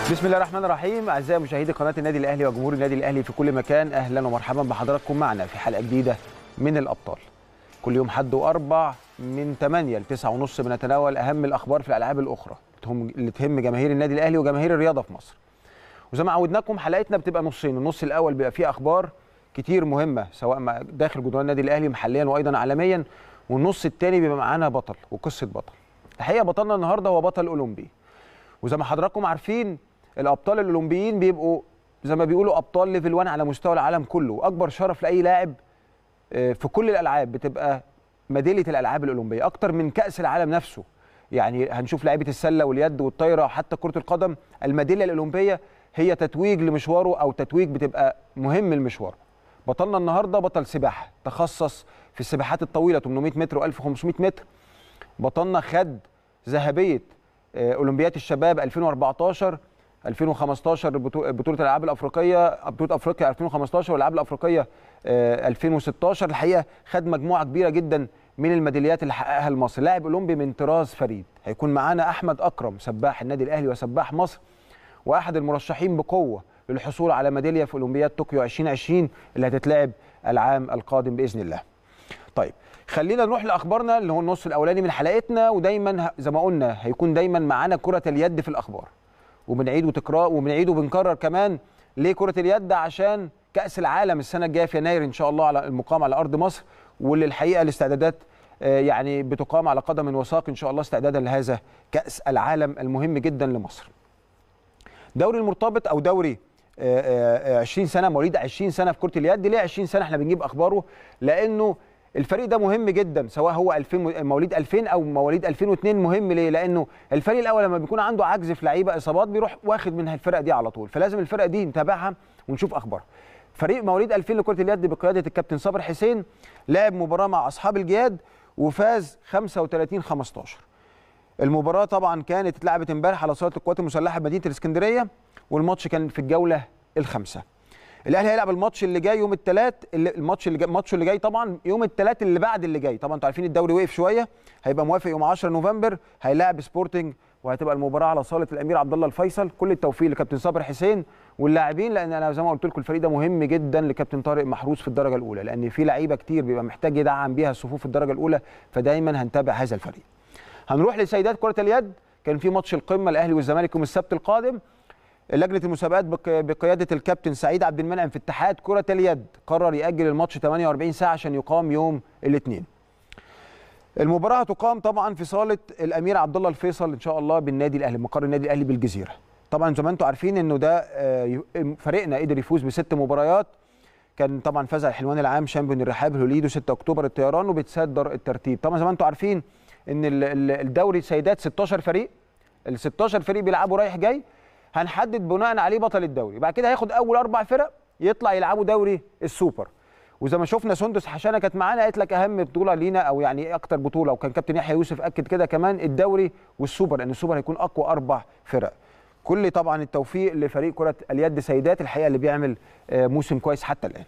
بسم الله الرحمن الرحيم. اعزائي مشاهدي قناه النادي الاهلي وجمهور النادي الاهلي في كل مكان، اهلا ومرحبا بحضراتكم معنا في حلقه جديده من الابطال. كل يوم حد واربع من 8 ل 9:30 بنتناول اهم الاخبار في الالعاب الاخرى اللي تهم جماهير النادي الاهلي وجماهير الرياضه في مصر. وزي ما عودناكم حلقتنا بتبقى نصين، النص الاول بيبقى فيه اخبار كتير مهمه سواء داخل جدران النادي الاهلي محليا وايضا عالميا، والنص الثاني بيبقى معانا بطل وقصه بطل. الحقيقه بطلنا النهارده هو بطل اولمبي، وزي ما حضراتكم عارفين الابطال الاولمبيين بيبقوا زي ما بيقولوا ابطال ليفل 1 على مستوى العالم كله، واكبر شرف لاي لاعب في كل الالعاب بتبقى ميداليه الالعاب الاولمبيه اكتر من كاس العالم نفسه. يعني هنشوف لعيبه السله واليد والطايره وحتى كره القدم، الميداليه الاولمبيه هي تتويج لمشواره او تتويج بتبقى مهم المشوار. بطلنا النهارده بطل سباحه تخصص في السباحات الطويله 800 متر و1500 متر. بطلنا خد ذهبيه اولمبياد الشباب 2014 2015 بطوله الالعاب الافريقيه، بطوله افريقيا 2015 والالعاب الافريقيه 2016. الحقيقه خد مجموعه كبيره جدا من الميداليات اللي حققها لمصر. لاعب اولمبي من طراز فريد. هيكون معانا احمد اكرم سباح النادي الاهلي وسباح مصر، واحد المرشحين بقوه للحصول على ميداليه في اولمبياد طوكيو 2020 اللي هتتلعب العام القادم باذن الله. طيب خلينا نروح لاخبارنا اللي هو النص الاولاني من حلقتنا، ودايما زي ما قلنا هيكون دايما معانا كره اليد في الاخبار، وبنعيد وتكرار وبنعيد وبنكرر كمان ليه كره اليد، عشان كاس العالم السنه الجايه في يناير ان شاء الله على المقام على ارض مصر، واللي الحقيقه الاستعدادات يعني بتقام على قدم وساق ان شاء الله استعدادا لهذا كاس العالم المهم جدا لمصر. دوري المرتبط او دوري 20 سنه مواليد 20 سنه في كره اليد. ليه 20 سنه احنا بنجيب اخباره؟ لانه الفريق ده مهم جدا، سواء هو 2000 مواليد 2000 او مواليد 2002. مهم ليه؟ لانه الفريق الاول لما بيكون عنده عجز في لعيبه اصابات بيروح واخد من الفرقه دي على طول، فلازم الفرقه دي نتابعها ونشوف اخبارها. فريق مواليد 2000 لكره اليد بقياده الكابتن صابر حسين لعب مباراه مع اصحاب الجياد وفاز 35-15. المباراه طبعا كانت اتلعبت امبارح على صاله القوات المسلحه بمدينه الاسكندريه، والماتش كان في الجوله الخامسه. الاهلي هيلعب الماتش اللي جاي يوم الثلاث، الماتش اللي جاي طبعا يوم الثلاث اللي بعد اللي جاي. طبعا انتوا عارفين الدوري وقف شويه، هيبقى موافق يوم 10 نوفمبر هيلاعب سبورتنج، وهتبقى المباراه على صاله الامير عبد الله الفيصل. كل التوفيق لكابتن صابر حسين واللاعبين، لان انا زي ما قلت لكم الفريق ده مهم جدا لكابتن طارق محروس في الدرجه الاولى، لان في لعيبه كتير بيبقى محتاج يدعم بيها الصفوف الدرجه الاولى، فدايما هنتابع هذا الفريق. هنروح لسيدات كره اليد. كان في ماتش القمه الاهلي والزمالك يوم السبت القادم. لجنه المسابقات بقياده الكابتن سعيد عبد المنعم في اتحاد كره اليد قرر ياجل الماتش 48 ساعه عشان يقام يوم الاثنين. المباراه هتقام طبعا في صاله الامير عبد الله الفيصل ان شاء الله بالنادي الاهلي، مقر النادي الاهلي بالجزيره. طبعا زي ما انتم عارفين انه ده فريقنا قدر يفوز ب6 مباريات. كان طبعا فاز على الحلوان العام شامبيون الرحاب هوليدو 6 اكتوبر الطيران وبتصدر الترتيب. طبعا زي ما انتم عارفين ان الدوري السيدات 16 فريق، ال 16 فريق بيلعبوا رايح جاي. هنحدد بناء عليه بطل الدوري، بعد كده هياخد اول 4 فرق يطلع يلعبوا دوري السوبر. وزي ما شفنا سندس حشانه كانت معانا قالت لك اهم بطوله لينا او يعني اكتر بطوله، وكان كابتن يحيى يوسف اكد كده كمان الدوري والسوبر، لان السوبر هيكون اقوى 4 فرق. كل طبعا التوفيق لفريق كره اليد سيدات الحقيقه اللي بيعمل موسم كويس حتى الان.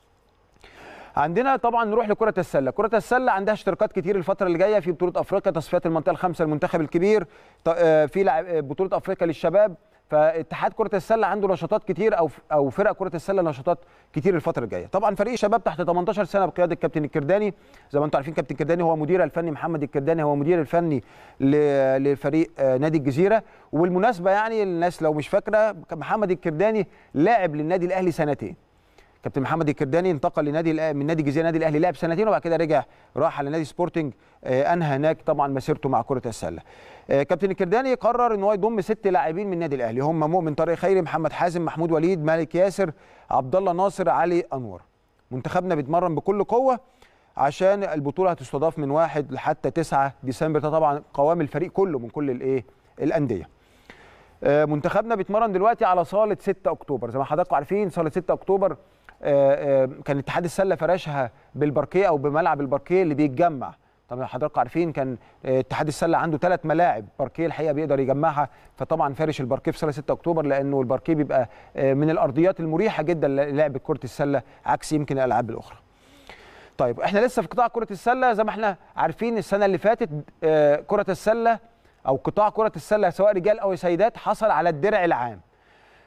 عندنا طبعا نروح لكره السله. كره السله عندها اشتراكات كتير الفتره اللي جايه في بطوله افريقيا، تصفيات المنطقه الخامسه المنتخب الكبير، في بطوله افريقيا للشباب. فاتحاد كره السله عنده نشاطات كتير او فرق كره السله نشاطات كتير الفتره الجايه. طبعا فريق شباب تحت 18 سنه بقياده الكابتن الكرداني، زي ما انتم عارفين كابتن الكرداني هو مدير الفني، محمد الكرداني هو مدير الفني لفريق نادي الجزيره. وبالمناسبه يعني الناس لو مش فاكره، محمد الكرداني لاعب للنادي الاهلي سنتين. كابتن محمد الكرداني انتقل من نادي الجزيره نادي الاهلي، لعب سنتين وبعد كده رجع راح على نادي سبورتنج، انهى هناك طبعا مسيرته مع كره السله. كابتن الكرداني قرر ان هو يضم 6 لاعبين من النادي الاهلي، هم مؤمن طارق خيري، محمد حازم، محمود وليد، مالك ياسر، عبد الله ناصر، علي انور. منتخبنا بيتمرن بكل قوه عشان البطوله هتستضاف من 1 لحتى 9 ديسمبر. ده طبعا قوام الفريق كله من كل الانديه. منتخبنا بيتمرن دلوقتي على صاله 6 اكتوبر، زي ما حضراتكم عارفين صاله 6 اكتوبر كان اتحاد السله فرشها بالباركيه او بملعب الباركيه اللي بيتجمع. طبعا حضراتكم عارفين كان اتحاد السله عنده 3 ملاعب باركيه الحقيقه بيقدر يجمعها، فطبعا فارش الباركيه في صاله 6 اكتوبر لانه الباركيه بيبقى من الارضيات المريحه جدا للعب كره السله عكس يمكن الالعاب الاخرى. طيب احنا لسه في قطاع كره السله. زي ما احنا عارفين السنه اللي فاتت كره السله او قطاع كره السله سواء رجال او سيدات حصل على الدرع العام.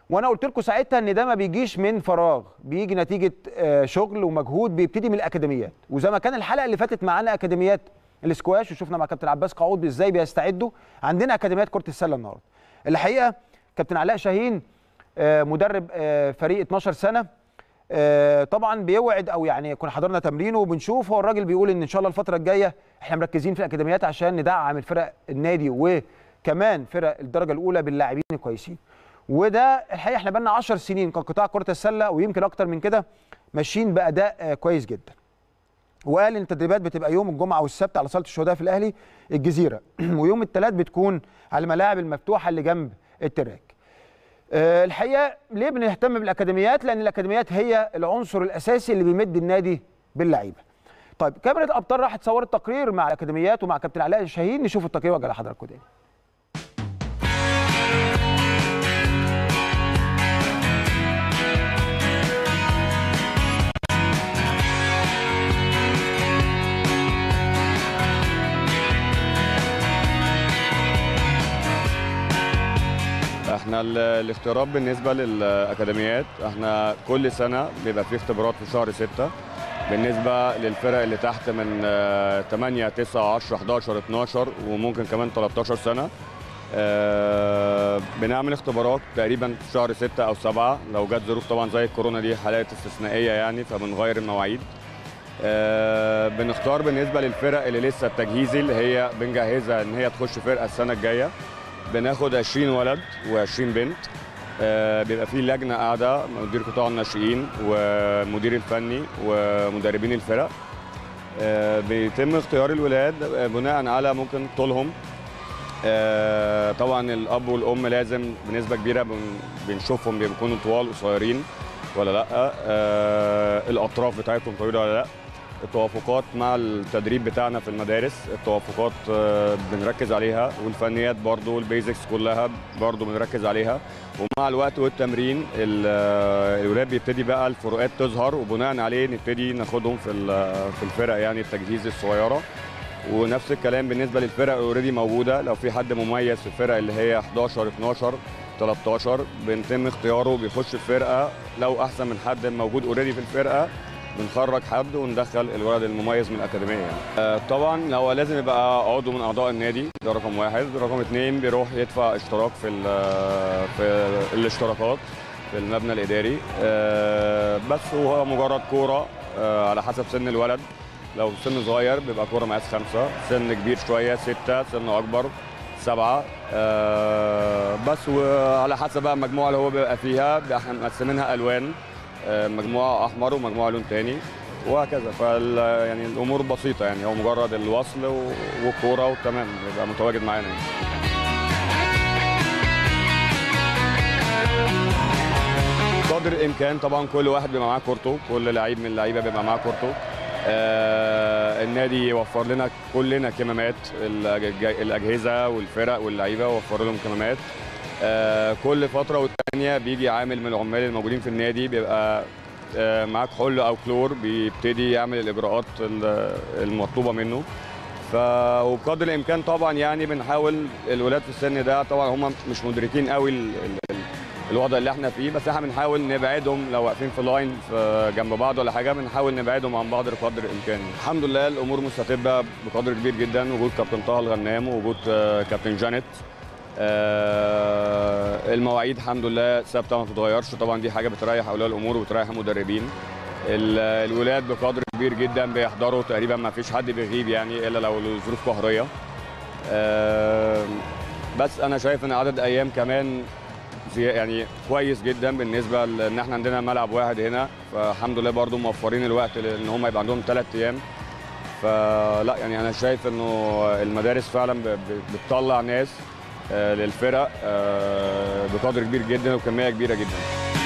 وانا قلت لكم ساعتها ان ده ما بيجيش من فراغ، بيجي نتيجه شغل ومجهود بيبتدي من الاكاديميات. وزي ما كان الحلقه اللي فاتت معانا اكاديميات الاسكواش وشفنا مع كابتن عباس قعود ازاي بيستعدوا، عندنا اكاديميات كره السله النهارده. الحقيقه كابتن علاء شاهين مدرب فريق 12 سنه طبعا بيوعد، او يعني كنا حضرنا تمرينه وبنشوف، هو الراجل بيقول ان شاء الله الفتره الجايه احنا مركزين في الاكاديميات عشان ندعم الفرق النادي وكمان فرق الدرجه الاولى باللاعبين الكويسين. وده الحقيقه احنا بقالنا 10 سنين كقطاع كره السله ويمكن اكتر من كده ماشيين باداء كويس جدا. وقال ان التدريبات بتبقى يوم الجمعه والسبت على صاله الشهداء في الاهلي الجزيره ويوم الثلاث بتكون على الملاعب المفتوحه اللي جنب التراك. الحقيقه ليه بنهتم بالاكاديميات؟ لان الاكاديميات هي العنصر الاساسي اللي بيمد النادي باللعيبه. طيب كاميرا الابطال راحت صورت تقرير مع الاكاديميات ومع كابتن علاء شاهين، نشوف التقرير وارجع لحضراتكم تاني. احنا الاختيارات بالنسبه للاكاديميات، احنا كل سنه بيبقى في اختبارات في شهر 6 بالنسبه للفرق اللي تحت من 8 9 10 11 12 وممكن كمان 13 سنه. بنعمل اختبارات تقريبا في شهر 6 او 7، لو جت ظروف طبعا زي الكورونا دي حالات استثنائيه يعني فبنغير المواعيد. بنختار بالنسبه للفرق اللي لسه التجهيزي اللي هي بنجهزها ان هي تخش فرقه السنه الجايه، بناخد 20 ولد و20 بنت. بيبقى في لجنه قاعده، مدير قطاع الناشئين والمدير الفني ومدربين الفرق. بيتم اختيار الولاد بناء على ممكن طولهم. طبعا الاب والام لازم بنسبه كبيره بنشوفهم بيكونوا طوال قصيرين ولا لا، الاطراف بتاعتهم طويله ولا لا. التوافقات مع التدريب بتاعنا في المدارس، التوافقات بنركز عليها، والفنيات برضو البيزكس كلها برضو بنركز عليها. ومع الوقت والتمرين الولاد بيبتدي بقى الفروقات تظهر وبناء عليه نبتدي ناخدهم في الفرق يعني التجهيز الصغيره. ونفس الكلام بالنسبه للفرق اللي اوريدي موجوده، لو في حد مميز في الفرق اللي هي 11 12 13 بنتم اختياره بيخش الفرقه، لو احسن من حد موجود اوريدي في الفرقه بنخرج حد وندخل الولد المميز من الاكاديميه يعني. طبعا هو لازم يبقى عضو من اعضاء النادي، ده رقم 1. رقم 2 بيروح يدفع اشتراك في الاشتراكات في المبنى الاداري. بس هو مجرد كوره على حسب سن الولد، لو سن صغير بيبقى كوره مقاس 5، سن كبير شويه 6، سن اكبر 7. بس وعلى حسب بقى المجموعه اللي هو بيبقى فيها احنا مقسمينها الوان، مجموعه احمر ومجموعه لون تاني وهكذا. يعني الامور بسيطه يعني، هو مجرد الوصل والكوره وتمام يبقى متواجد معانا يعني. قدر الامكان طبعا كل واحد بيبقى معاه كورته، كل لعيب من اللعيبه بيبقى معاه كورته. النادي يوفر لنا كلنا كمامات، الاجهزه والفرق واللعيبه وفر لهم كمامات. كل فتره والتانيه بيجي عامل من العمال الموجودين في النادي بيبقى معاه كحول او كلور، بيبتدي يعمل الاجراءات المطلوبه منه. وبقدر الامكان طبعا يعني بنحاول الولاد في السن ده، طبعا هم مش مدركين قوي الوضع اللي احنا فيه، بس احنا بنحاول نبعدهم لو واقفين في لاين جنب بعض ولا حاجه، بنحاول نبعدهم عن بعض بقدر الامكان. الحمد لله الامور مستتبه بقدر كبير جدا، وجود كابتن طه الغنام ووجود كابتن جانيت. المواعيد الحمد لله ثابته ما بتتغيرش، طبعا دي حاجه بتريح اولياء الامور وبتريح المدربين. الولاد بقدر كبير جدا بيحضروا، تقريبا ما فيش حد بيغيب يعني الا لو الظروف قهريه. بس انا شايف ان عدد ايام كمان يعني كويس جدا بالنسبه لان احنا عندنا ملعب واحد هنا، فالحمد لله برضو موفرين الوقت ان هم يبقى عندهم 3 ايام. فلا يعني انا شايف انه المدارس فعلا بتطلع ناس للفرق بقدر كبير جدا وكميه كبيره جدا.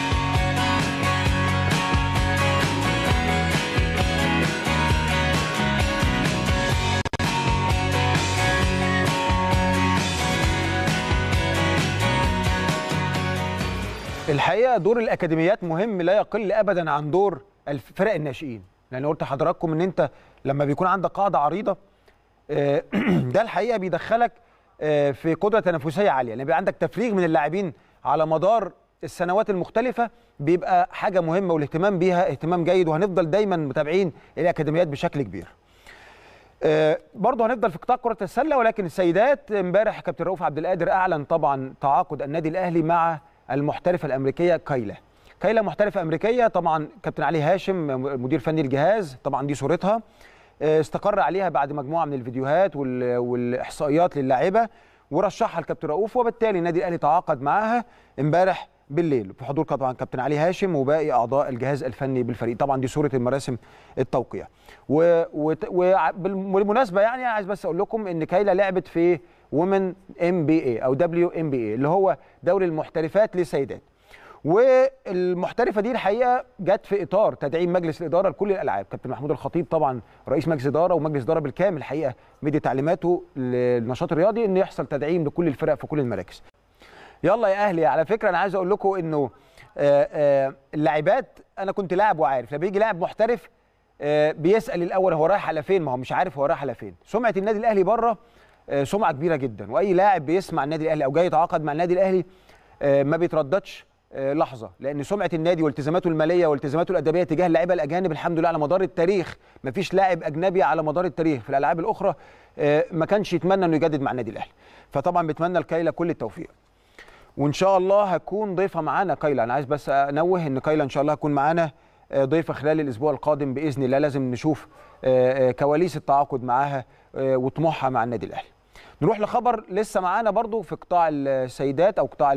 الحقيقه دور الاكاديميات مهم لا يقل ابدا عن دور الفرق الناشئين، لان قلت لحضراتكم ان انت لما بيكون عندك قاعده عريضه ده الحقيقه بيدخلك في قدره تنافسيه عاليه، لان بيبقى عندك تفريغ من اللاعبين على مدار السنوات المختلفه بيبقى حاجه مهمه، والاهتمام بيها اهتمام جيد، وهنفضل دايما متابعين الاكاديميات بشكل كبير. برضه هنفضل في قطاع كره السله، ولكن السيدات امبارح كابتن رؤوف عبد القادر اعلن طبعا تعاقد النادي الاهلي مع المحترفه الامريكيه كايلا محترفه امريكيه. طبعا كابتن علي هاشم مدير فني الجهاز، طبعا دي صورتها استقر عليها بعد مجموعه من الفيديوهات والاحصائيات للاعيبه، ورشحها الكابتن رؤوف، وبالتالي النادي الاهلي تعاقد معاها امبارح بالليل في حضور طبعا كابتن علي هاشم وباقي اعضاء الجهاز الفني بالفريق. طبعا دي صوره المراسم التوقيع. وبالمناسبه يعني عايز بس اقول لكم ان كايلا لعبت في وومن MBA او WNBA اللي هو دوري المحترفات للسيدات، والمحترفه دي الحقيقه جت في اطار تدعيم مجلس الاداره لكل الالعاب. كابتن محمود الخطيب طبعا رئيس مجلس اداره، ومجلس اداره بالكامل الحقيقه مدي تعليماته للنشاط الرياضي ان يحصل تدعيم لكل الفرق في كل المراكز. يلا يا اهلي، على فكره انا عايز اقول لكم انه اللاعبات، انا كنت لاعب وعارف لما بيجي لاعب محترف بيسال الاول هو رايح على فين، ما هو مش عارف هو رايح على فين. سمعه النادي الاهلي بره سمعه كبيره جدا، واي لاعب بيسمع النادي الاهلي او جاي يتعاقد مع النادي الاهلي ما بيترددش لحظه، لان سمعه النادي والتزاماته الماليه والتزاماته الادبيه تجاه اللعيبه الاجانب الحمد لله على مدار التاريخ، ما فيش لاعب اجنبي على مدار التاريخ في الالعاب الاخرى ما كانش يتمنى انه يجدد مع النادي الاهلي. فطبعا بتمنى لكايلا كل التوفيق، وان شاء الله هتكون ضيفه معانا كايلا. انا عايز بس انوه ان كايلا ان شاء الله هتكون معانا ضيفه خلال الاسبوع القادم باذن الله. لازم نشوف كواليس التعاقد معاها وطموحها مع النادي الاهلي. نروح لخبر لسه معانا برضو في قطاع السيدات او قطاع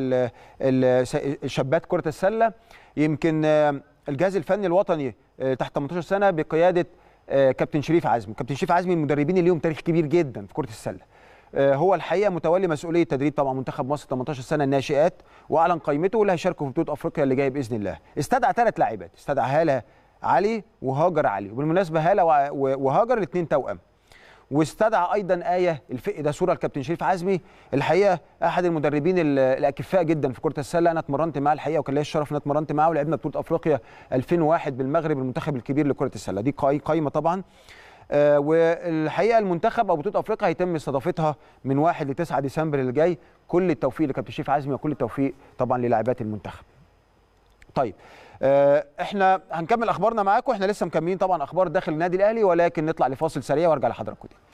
الشابات كرة السلة. يمكن الجهاز الفني الوطني تحت 18 سنة بقيادة كابتن شريف عزمي. كابتن شريف عزمي المدربين اللي ليهم تاريخ كبير جدا في كرة السلة، هو الحقيقة متولي مسؤولية تدريب طبعا منتخب مصر 18 سنة الناشئات، واعلن قائمته واللي هيشاركوا في بطولة افريقيا اللي جايه باذن الله. استدعى 3 لاعبات، استدعى هالة علي وهاجر علي، وبالمناسبة هالة وهاجر الاثنين توأم. واستدعى ايضا آية الفقي، ده صوره الكابتن شريف عزمي، الحقيقه احد المدربين الاكفاء جدا في كره السله. انا اتمرنت معاه الحقيقه، وكان لي الشرف ان اتمرنت معاه، ولعبنا بطوله افريقيا 2001 بالمغرب، المنتخب الكبير لكره السله. دي قايمه طبعا، والحقيقه المنتخب او بطوله افريقيا هيتم استضافتها من 1 ل 9 ديسمبر اللي جاي. كل التوفيق لكابتن شريف عزمي، وكل التوفيق طبعا للاعبات المنتخب. طيب احنا هنكمل اخبارنا معاكم، احنا لسه مكملين طبعا اخبار داخل النادي الاهلي، ولكن نطلع لفاصل سريع وارجع لحضراتكم تاني.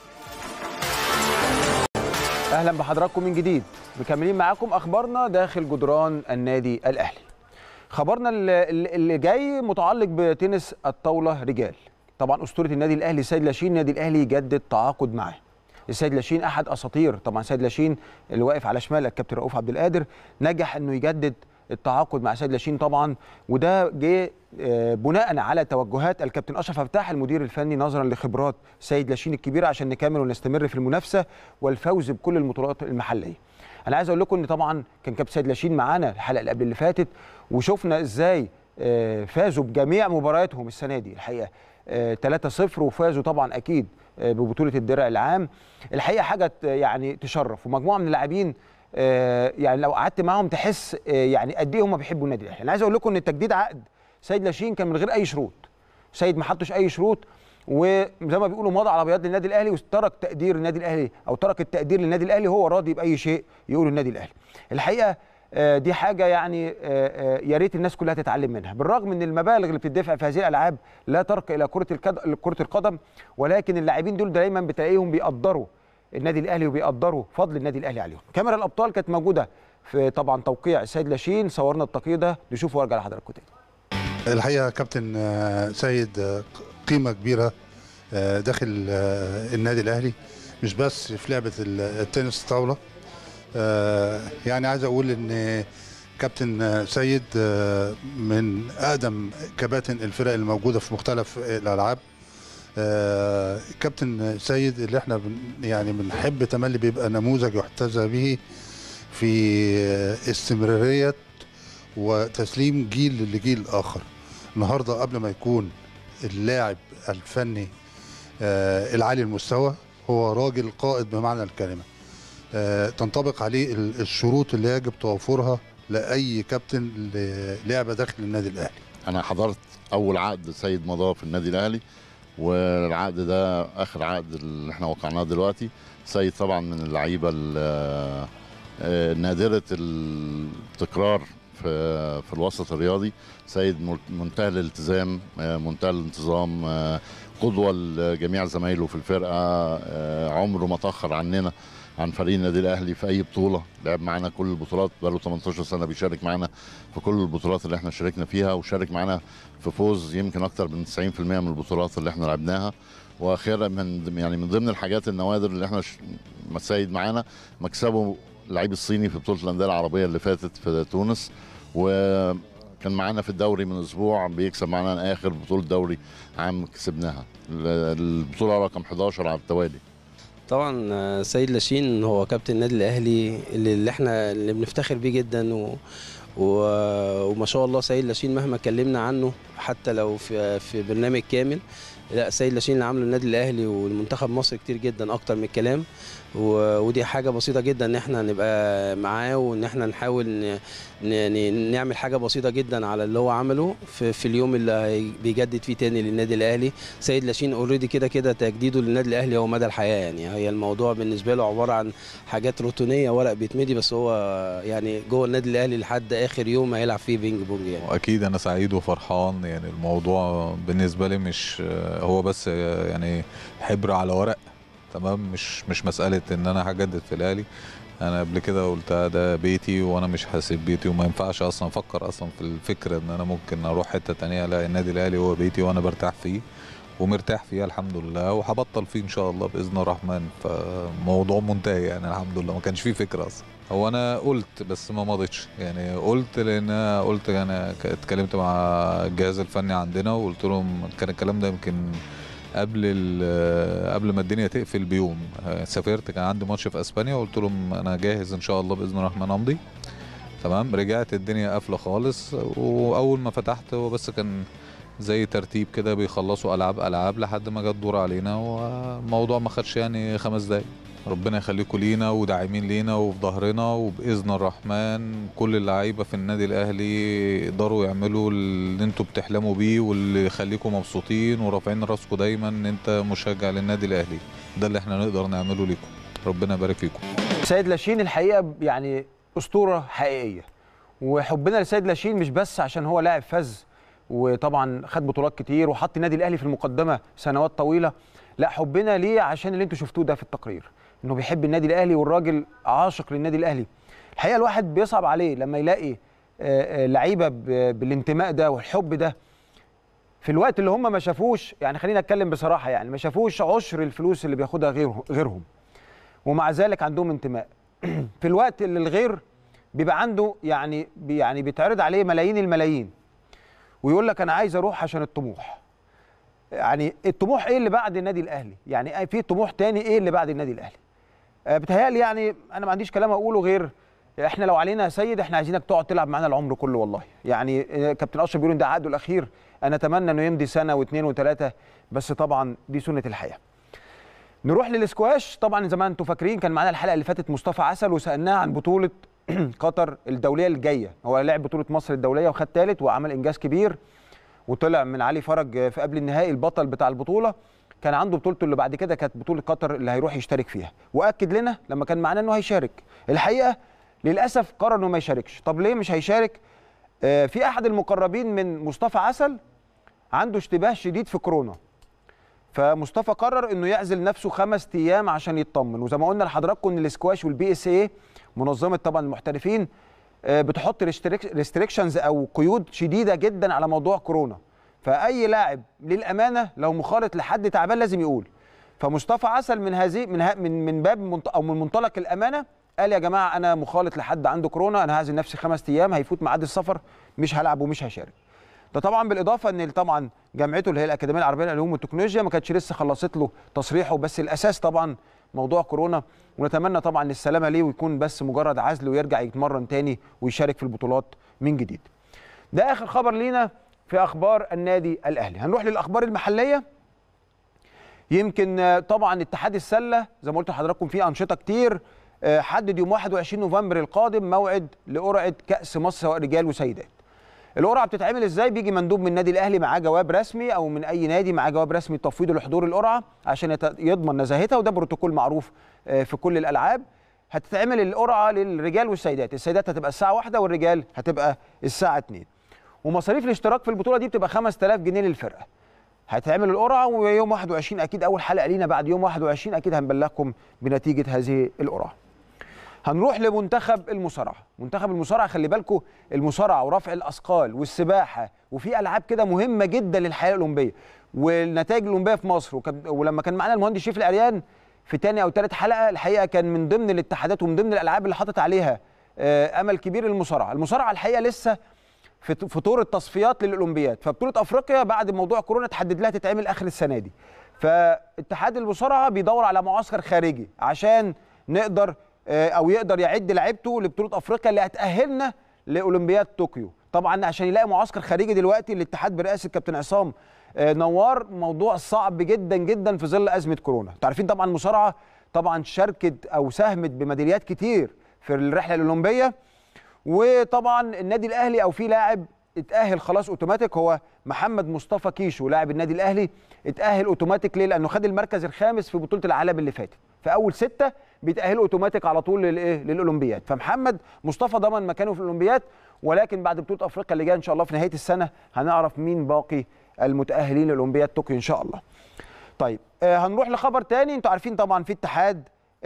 اهلا بحضراتكم من جديد، مكملين معاكم اخبارنا داخل جدران النادي الاهلي. خبرنا اللي جاي متعلق بتنس الطاوله رجال. طبعا اسطوره النادي الاهلي السيد لاشين، النادي الاهلي يجدد تعاقد معاه. السيد لاشين احد اساطير، طبعا السيد لاشين اللي واقف على شمال الكابتن رؤوف عبد القادر نجح انه يجدد التعاقد مع سيد لاشين طبعا، وده جه بناء على توجهات الكابتن اشرف فتاح المدير الفني نظرا لخبرات سيد لاشين الكبيره عشان نكمل ونستمر في المنافسه والفوز بكل البطولات المحليه. انا عايز اقول لكم ان طبعا كان كابتن سيد لاشين معانا الحلقه اللي قبل اللي فاتت، وشفنا ازاي فازوا بجميع مبارياتهم السنه دي الحقيقه 3-0، وفازوا طبعا اكيد ببطوله الدرع العام. الحقيقه حاجه يعني تشرف، ومجموعه من اللاعبين يعني لو قعدت معاهم تحس يعني قد ايه هم بيحبوا النادي الاهلي. انا عايز اقول لكم ان تجديد عقد سيد لاشين كان من غير اي شروط، سيد ما حطش اي شروط، وزي ما بيقولوا مضى على بياض للنادي الاهلي، وترك تقدير النادي الاهلي او ترك التقدير للنادي الاهلي، هو راضي باي شيء يقوله النادي الاهلي. الحقيقه دي حاجه يعني يا ريت الناس كلها تتعلم منها، بالرغم من المبالغ اللي بتدفع في هذه الالعاب لا ترقى الى كره القدم، ولكن اللاعبين دول دايما بتلاقيهم بيقدروا النادي الاهلي وبيقدروا فضل النادي الاهلي عليهم. كاميرا الابطال كانت موجوده في طبعا توقيع السيد لاشين، صورنا التقرير ده نشوفه وارجع لحضراتكم تاني. الحقيقه كابتن سيد قيمه كبيره داخل النادي الاهلي، مش بس في لعبه التنس الطاوله. يعني عايز اقول ان كابتن سيد من اقدم كباتن الفرق الموجوده في مختلف الالعاب. كابتن سيد اللي احنا يعني بنحب تملي بيبقى نموذج يحتذى به في استمراريه وتسليم جيل لجيل اخر. النهارده قبل ما يكون اللاعب الفني العالي المستوى، هو راجل قائد بمعنى الكلمه. تنطبق عليه الشروط اللي يجب توفرها لاي كابتن للعبه داخل النادي الاهلي. انا حضرت اول عقد سيد مضاه في النادي الاهلي، والعقد ده اخر عقد اللي احنا وقعناه دلوقتي. سيد طبعا من اللعيبه نادره التكرار في الوسط الرياضي. سيد منتهى الالتزام، منتهى الانتظام، قدوه لجميع زمايله في الفرقه. عمره ما تاخر عننا عن فريق النادي الاهلي في اي بطوله. لعب معانا كل البطولات، بقاله 18 سنه بيشارك معانا في كل البطولات اللي احنا شاركنا فيها، وشارك معانا في فوز يمكن اكتر من 90% من البطولات اللي احنا لعبناها. واخيرا من ضمن الحاجات النوادر اللي احنا سيد معانا مكسبه اللعيب الصيني في بطوله الانديه العربيه اللي فاتت في تونس، وكان معانا في الدوري من اسبوع بيكسب معانا اخر بطوله دوري عام كسبناها، البطوله رقم 11 على التوالي. طبعا سيد لاشين هو كابتن النادي الاهلي اللي احنا بنفتخر بيه جدا، وما شاء الله سيد لاشين مهما اتكلمنا عنه حتى لو في برنامج كامل، لا سيد لاشين اللي عامله النادي الاهلي والمنتخب مصر كتير جدا اكتر من الكلام. ودي حاجه بسيطه جدا ان احنا نبقى معاه، وان احنا نحاول نعمل حاجه بسيطه جدا على اللي هو عمله في اليوم اللي بيجدد فيه تاني للنادي الاهلي. سيد لاشين اوريدي كده تجديده للنادي الاهلي هو مدى الحياه، يعني هي الموضوع بالنسبه له عباره عن حاجات روتينيه، ورق بيتمدي، بس هو يعني جوه النادي الاهلي لحد اخر يوم هيلعب فيه بينج بونج يعني. واكيد انا سعيد وفرحان، يعني الموضوع بالنسبه لي مش هو بس يعني حبر على ورق، تمام، مش مساله ان انا هجدد في الاهلي. انا قبل كده قلت ده بيتي وانا مش هسيب بيتي، وما ينفعش اصلا افكر اصلا في الفكره ان انا ممكن اروح حته تانية. لا، النادي الاهلي هو بيتي وانا برتاح فيه ومرتاح فيه الحمد لله، وهبطل فيه ان شاء الله باذن الرحمن. فموضوع منتهي يعني الحمد لله، ما كانش فيه فكره اصلا. هو انا قلت بس ما مضيتش، يعني قلت لان انا اتكلمت مع الجهاز الفني عندنا وقلت لهم، كان الكلام ده يمكن قبل ما الدنيا تقفل بيوم. سافرت، كان عندي ماتش في اسبانيا، وقلت لهم انا جاهز ان شاء الله باذن الرحمن امضي. تمام، رجعت الدنيا قافله خالص، واول ما فتحت هو بس كان زي ترتيب كده، بيخلصوا العاب لحد ما جت الدور علينا، والموضوع ما خدش يعني 5 دقايق. ربنا يخليكم لينا وداعمين لينا وفي ظهرنا، وباذن الرحمن كل اللعيبه في النادي الاهلي يقدروا يعملوا اللي انتوا بتحلموا بيه، واللي يخليكم مبسوطين ورافعين راسكم دايما ان انت مشجع للنادي الاهلي. ده اللي احنا نقدر نعمله ليكم، ربنا يبارك فيكم. سيد لاشين الحقيقه يعني اسطوره حقيقيه، وحبنا لسيد لاشين مش بس عشان هو لاعب فز وطبعا خد بطولات كتير وحط النادي الاهلي في المقدمه سنوات طويله، لا حبنا ليه عشان اللي انتوا شفتوه ده في التقرير، انه بيحب النادي الاهلي والراجل عاشق للنادي الاهلي. الحقيقه الواحد بيصعب عليه لما يلاقي لعيبه بالانتماء ده والحب ده في الوقت اللي هم ما شافوش، يعني خلينا اتكلم بصراحه، يعني ما شافوش عشر الفلوس اللي بياخدها غيرهم، ومع ذلك عندهم انتماء. في الوقت اللي الغير بيبقى عنده يعني بيتعرض عليه ملايين الملايين، ويقول لك انا عايز اروح عشان الطموح. يعني الطموح ايه اللي بعد النادي الاهلي؟ يعني في طموح تاني ايه اللي بعد النادي الاهلي؟ بتهيألي يعني انا ما عنديش كلام اقوله غير احنا لو علينا يا سيد احنا عايزينك تقعد تلعب معانا العمر كله والله. يعني كابتن اشرف بيقول ان ده عقده الاخير، انا اتمنى انه يمضي سنه واثنين وثلاثه، بس طبعا دي سنه الحياه. نروح للاسكواش. طبعا زي ما انتم فاكرين كان معانا الحلقه اللي فاتت مصطفى عسل وسالناه عن بطوله قطر الدوليه الجايه. هو لعب بطوله مصر الدوليه وخد ثالث وعمل انجاز كبير، وطلع من علي فرج في قبل النهائي البطل بتاع البطوله. كان عنده بطولته اللي بعد كده كانت بطوله قطر اللي هيروح يشترك فيها، واكد لنا لما كان معانا انه هيشارك. الحقيقه للاسف قرر انه ما يشاركش. طب ليه مش هيشارك؟ في احد المقربين من مصطفى عسل عنده اشتباه شديد في كورونا، فمصطفى قرر انه يعزل نفسه 5 ايام عشان يطمن. وزي ما قلنا لحضراتكم ان الاسكواش والبي اس اي منظمه طبعا المحترفين بتحط ريستريكشنز او قيود شديده جدا على موضوع كورونا، فاي لاعب للامانه لو مخالط لحد تعبان لازم يقول. فمصطفى عسل من هذه من باب او من منطلق الامانه قال يا جماعه انا مخالط لحد عنده كورونا، انا هعزل نفسي 5 ايام، هيفوت ميعاد السفر، مش هلعب ومش هشارك. ده طبعا بالاضافه ان طبعا جامعته اللي هي الاكاديميه العربيه للعلوم والتكنولوجيا ما كانتش لسه خلصت له تصريحه، بس الاساس طبعا موضوع كورونا، ونتمنى طبعا السلامه ليه ويكون بس مجرد عزل ويرجع يتمرن تاني ويشارك في البطولات من جديد. ده اخر خبر لينا في اخبار النادي الاهلي. هنروح للاخبار المحليه. يمكن طبعا اتحاد السله زي ما قلت لحضراتكم فيه انشطه كتير، حدد يوم 21 نوفمبر القادم موعد لقرعه كاس مصر سواء رجال وسيدات. القرعه بتتعمل ازاي؟ بيجي مندوب من النادي الاهلي معاه جواب رسمي او من اي نادي معاه جواب رسمي تفويضه لحضور القرعه عشان يضمن نزاهتها، وده بروتوكول معروف في كل الالعاب. هتتعمل القرعه للرجال والسيدات، السيدات هتبقى الساعه 1 والرجال هتبقى الساعه 2. ومصاريف الاشتراك في البطوله دي بتبقى 5000 جنيه للفرقه. هتعمل القرعه ويوم 21 اكيد اول حلقه لينا بعد يوم 21 اكيد هنبلغكم بنتيجه هذه القرعه. هنروح لمنتخب المصارعه، منتخب المصارعه خلي بالكم المصارعه ورفع الاثقال والسباحه وفي العاب كده مهمه جدا للحياه الاولمبيه والنتائج الاولمبيه في مصر. ولما كان معانا المهندس شريف العريان في ثاني او ثالث حلقه الحقيقه كان من ضمن الاتحادات ومن ضمن الالعاب اللي حاطط عليها امل كبير المصارعه. المصارعه الحقيقه لسه في طور التصفيات للاولمبياد، فبطوله افريقيا بعد موضوع كورونا تحدد لها تتعمل اخر السنه دي، فاتحاد المصارعه بيدور على معسكر خارجي عشان نقدر او يقدر يعد لعيبته لبطوله افريقيا اللي هتاهلنا لاولمبياد طوكيو. طبعا عشان يلاقي معسكر خارجي دلوقتي الاتحاد برئاسه كابتن عصام نوار موضوع صعب جدا جدا في ظل ازمه كورونا. انتوا عارفين طبعا المصارعه طبعا شاركت او ساهمت بميداليات كتير في الرحله الاولمبيه، وطبعا النادي الاهلي او في لاعب اتاهل خلاص اوتوماتيك هو محمد مصطفى كيشو لاعب النادي الاهلي اتاهل اوتوماتيك. ليه؟ لانه خد المركز الخامس في بطوله العالم اللي فاتت، فاول 6 بيتاهلوا اوتوماتيك على طول للاولمبياد، فمحمد مصطفى ضمن مكانه في الاولمبياد. ولكن بعد بطوله افريقيا اللي جايه ان شاء الله في نهايه السنه هنعرف مين باقي المتاهلين لاولمبياد طوكيو ان شاء الله. طيب هنروح لخبر تاني. انتوا عارفين طبعا في اتحاد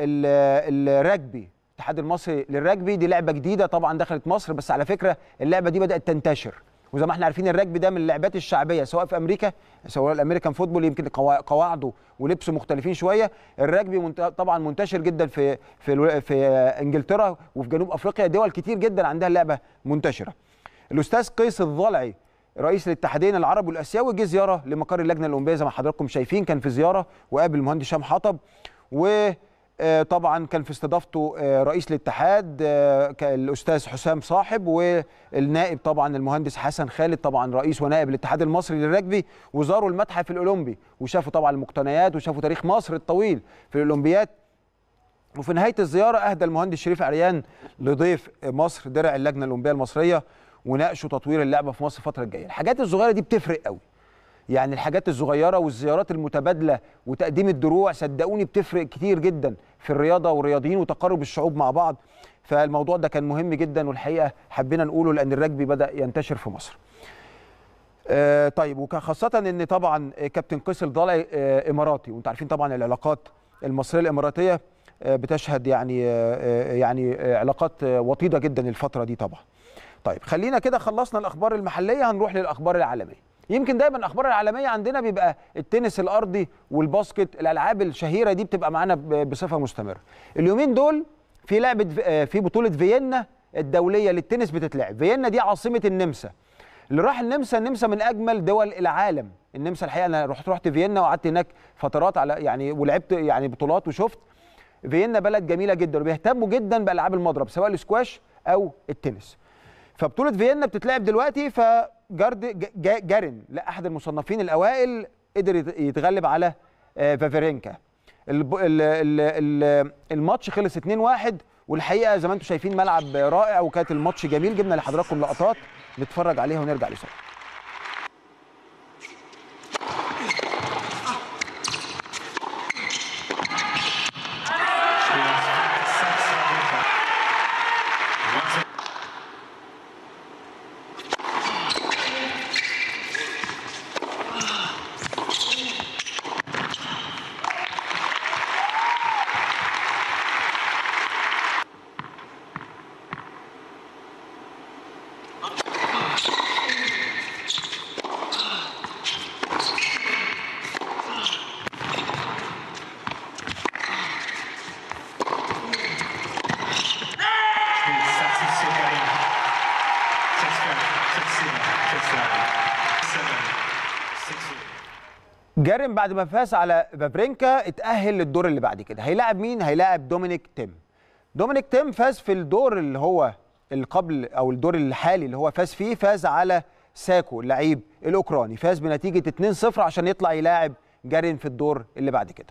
الرجبي، الاتحاد المصري للرجبي، دي لعبه جديده طبعا دخلت مصر، بس على فكره اللعبه دي بدات تنتشر، وزي ما احنا عارفين الرجبي ده من اللعبات الشعبيه سواء في امريكا سواء الامريكان فوتبول يمكن قواعده ولبسه مختلفين شويه. الرجبي طبعا منتشر جدا في انجلترا وفي جنوب افريقيا، دول كتير جدا عندها اللعبه منتشره. الاستاذ قيس الضلعي رئيس الاتحادين العربي والاسيوي جه زياره لمقر اللجنه الاولمبيه زي ما حضراتكم شايفين، كان في زياره وقابل المهندس هشام حطب، وطبعا كان في استضافته رئيس الاتحاد الاستاذ حسام صاحب والنائب طبعا المهندس حسن خالد طبعا رئيس ونائب الاتحاد المصري للرجبي، وزاروا المتحف الاولمبي وشافوا طبعا المقتنيات وشافوا تاريخ مصر الطويل في الاولمبياد. وفي نهايه الزياره اهدى المهندس شريف عريان لضيف مصر درع اللجنه الاولمبيه المصريه وناقشوا تطوير اللعبه في مصر الفتره الجايه. الحاجات الصغيره دي بتفرق قوي، يعني الحاجات الصغيره والزيارات المتبادله وتقديم الدروع صدقوني بتفرق كتير جدا في الرياضه والرياضيين وتقارب الشعوب مع بعض. فالموضوع ده كان مهم جدا والحقيقه حبينا نقوله لان الرجبي بدا ينتشر في مصر. طيب وخاصه ان طبعا كابتن قيس الضلعي اماراتي، وانتم عارفين طبعا العلاقات المصريه الاماراتيه بتشهد يعني علاقات وطيده جدا الفتره دي طبعا. طيب خلينا كده خلصنا الاخبار المحليه، هنروح للاخبار العالميه. يمكن دايما الاخبار العالميه عندنا بيبقى التنس الارضي والباسكت، الالعاب الشهيره دي بتبقى معانا بصفه مستمره. اليومين دول في لعبه في بطوله فيينا الدوليه للتنس بتتلعب. فيينا دي عاصمه النمسا. اللي راح النمسا من اجمل دول العالم. النمسا الحقيقه انا رحت فيينا وقعدت هناك فترات على يعني ولعبت يعني بطولات وشفت. فيينا بلد جميله جدا وبيهتموا جدا بالعاب المضرب سواء الاسكواش او التنس. فبطوله فيينا بتتلعب دلوقتي، جارين لا احد المصنفين الاوائل قدر يتغلب على فافرينكا. الماتش خلص 2-1 والحقيقه زي ما انتم شايفين ملعب رائع وكانت الماتش جميل. جبنا لحضراتكم لقطات نتفرج عليها ونرجع لسوا. جارين بعد ما فاز على فافرينكا اتأهل للدور اللي بعد كده. هيلاعب مين؟ هيلاعب دومينيك تيم. دومينيك تيم فاز في الدور اللي هو القبل او الدور الحالي اللي هو فاز فيه، فاز على ساكو اللعيب الاوكراني، فاز بنتيجه 2-0 عشان يطلع يلاعب جارين في الدور اللي بعد كده.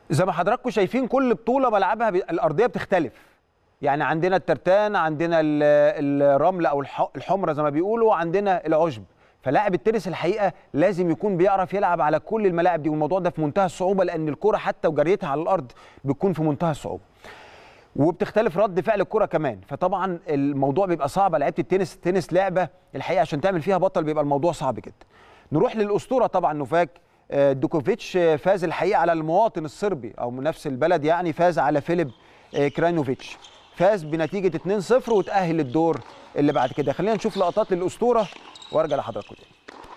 زي ما حضراتكم شايفين كل بطوله ملعبها الارضيه بتختلف. يعني عندنا الترتان، عندنا الرمل او الحمره زي ما بيقولوا، عندنا العشب. فلاعب التنس الحقيقه لازم يكون بيعرف يلعب على كل الملاعب دي، والموضوع ده في منتهى الصعوبه لان الكره حتى وجريتها على الارض بتكون في منتهى الصعوبه. وبتختلف رد فعل الكره كمان، فطبعا الموضوع بيبقى صعب. لعيبه التنس لعبه الحقيقه عشان تعمل فيها بطل بيبقى الموضوع صعب جدا. نروح للاسطوره طبعا نوفاك دوكوفيتش، فاز الحقيقه على المواطن الصربي او من نفس البلد، يعني فاز على فيليب كرانوفيتش، فاز بنتيجه 2-0 وتاهل للدور اللي بعد كده. خلينا نشوف لقطات للاسطوره وارجع لحضراتكم تاني.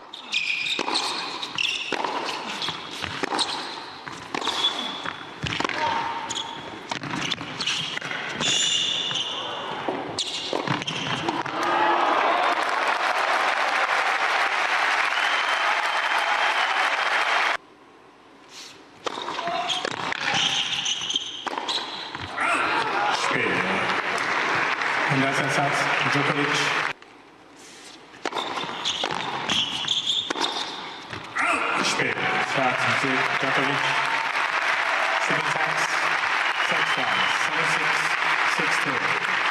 Djokovic. Spiel. Start to Djokovic. 7 sets. 6-5. 7-6. 6-2.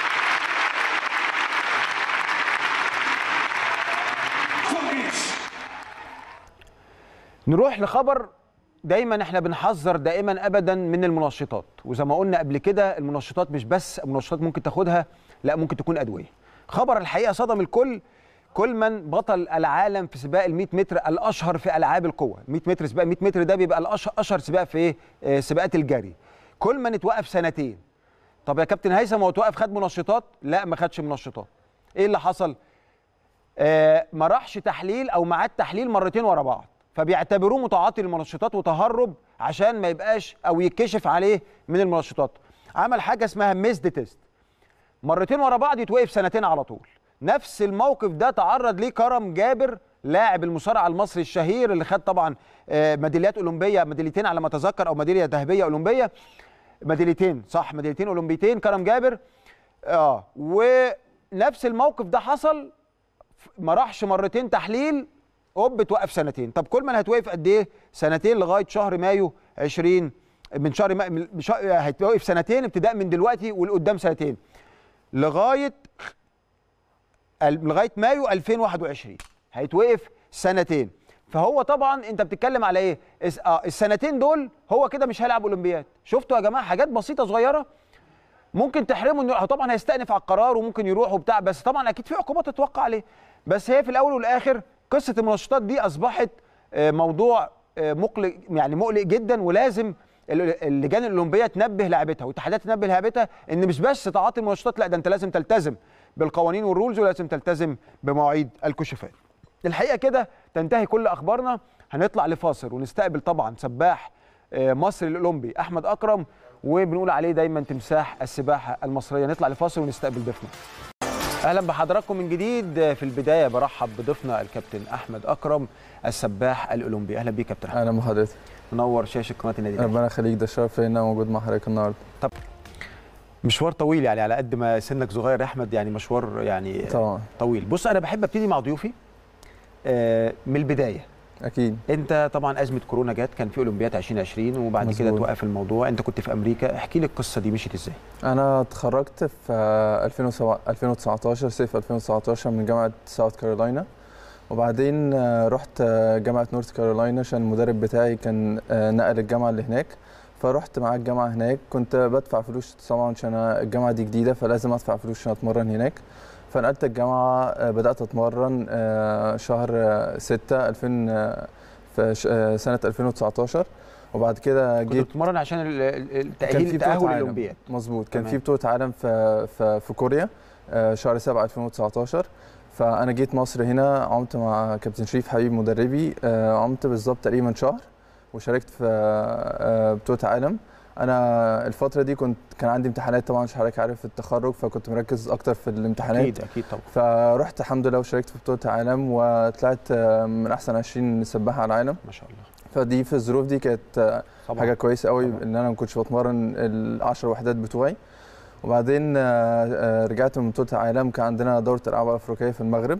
نروح لخبر دايما احنا بنحذر دائما ابدا من المنشطات، وزي ما قلنا قبل كده المنشطات مش بس منشطات ممكن تاخدها، لا ممكن تكون ادويه. خبر الحقيقه صدم الكل. كولمان بطل العالم في سباق ال 100 متر الاشهر في العاب القوه. 100 متر سباق 100 متر ده بيبقى اشهر سباق في سباقات الجري. كولمان اتوقف سنتين. طب يا كابتن هيثم هو اتوقف خد منشطات؟ لا ما خدش منشطات. ايه اللي حصل؟ ما راحش تحليل او معاد تحليل مرتين ورا بعض، فبيعتبروه متعاطي للمنشطات وتهرب عشان ما يبقاش او يتكشف عليه من المنشطات. عمل حاجه اسمها ميسد تيست، مرتين ورا بعض يتوقف سنتين على طول. نفس الموقف ده تعرض ليه كرم جابر لاعب المصارعه المصري الشهير اللي خد طبعا ميداليات اولمبيه، ميداليتين على ما اتذكر او ميداليه ذهبيه اولمبيه، ميداليتين صح، ميداليتين اولمبيتين كرم جابر. ونفس الموقف ده حصل، ما راحش مرتين تحليل، اتوقف سنتين. طب كولمان هتوقف قد ايه؟ سنتين لغايه شهر مايو 20 من شهر هيتوقف سنتين ابتداء من دلوقتي ولقدام سنتين لغايه مايو 2021 هيتوقف سنتين. فهو طبعا انت بتتكلم على ايه؟ السنتين دول هو كده مش هيلعب اولمبياد. شفتوا يا جماعه حاجات بسيطه صغيره ممكن تحرمه انه طبعا هيستأنف على القرار وممكن يروح وبتاع، بس طبعا اكيد في عقوبات تتوقع عليه. بس هي في الاول والاخر قصه المنشطات دي اصبحت موضوع مقلق، يعني مقلق جدا، ولازم اللجان الاولمبيه تنبه لاعبتها والاتحادات تنبه لاعبتها ان مش بس تعاطي المنشطات، لا ده انت لازم تلتزم بالقوانين والرولز ولازم تلتزم بمواعيد الكشوفات. الحقيقه كده تنتهي كل اخبارنا. هنطلع لفاصل ونستقبل طبعا سباح مصر الاولمبي احمد اكرم، وبنقول عليه دايما تمساح السباحه المصريه. نطلع لفاصل ونستقبل ضيفنا. اهلا بحضراتكم من جديد. في البدايه برحب بضيفنا الكابتن احمد اكرم السباح الاولمبي. اهلا بيك كابتن احمد. اهلا بحضرتك. منور شاشه قناه النادي الاهلي. ربنا يخليك، ده شرف ليا ان انا موجود مع حضرتك النهارده. طب مشوار طويل، يعني على قد ما سنك صغير يا احمد، يعني مشوار يعني طبعا طويل. بص انا بحب ابتدي مع ضيوفي من البدايه. اكيد. انت طبعا ازمه كورونا جت، كان في اولمبياد 2020 وبعد مزبوط. كده توقف الموضوع. انت كنت في امريكا، احكي لي القصه دي مشيت ازاي؟ انا اتخرجت في 2019 صيف 2019 من جامعه ساوث كارولاينا، وبعدين رحت جامعه نورث كارولاينا عشان المدرب بتاعي كان نقل الجامعه اللي هناك، فرحت مع الجامعه هناك. كنت بدفع فلوس طبعا عشان الجامعه دي جديده فلازم ادفع فلوس عشان اتمرن هناك. فنقلت الجامعه، بدات اتمرن شهر 6 2000 في سنه 2019 وبعد كده جيت بتتمرن عشان التاهيل الاولمبياد. مظبوط. كان في بطوله عالم في كوريا شهر 7 2019. فانا جيت مصر هنا، عمت مع كابتن شريف حبيب مدربي، عمت بالظبط تقريبا شهر وشاركت في بطوله عالم. انا الفتره دي كان عندي امتحانات طبعا عشان حضرتك عارف التخرج، فكنت مركز اكتر في الامتحانات. اكيد طبعا. فرحت الحمد لله وشاركت في بطوله عالم وطلعت من احسن 20 سباحه على العالم ما شاء الله. فدي في الظروف دي كانت حاجه كويسه قوي طبعا. ان انا ما كنتش بتمرن ال10 وحدات بتوعي. وبعدين رجعت من بطوله العالم، كان عندنا دوره الالعاب الافريقيه في المغرب،